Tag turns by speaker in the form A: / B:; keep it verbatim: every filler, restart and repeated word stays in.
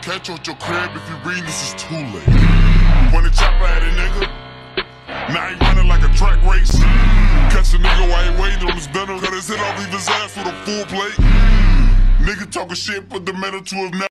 A: catch you at your crib. If you read this, is too late. When the chopper at it, nigga. Now he running like a track race. Catch a nigga while he waiting on his dinner. Cut his head off, leave his ass with a full plate. Nigga talking shit, put the metal to his neck.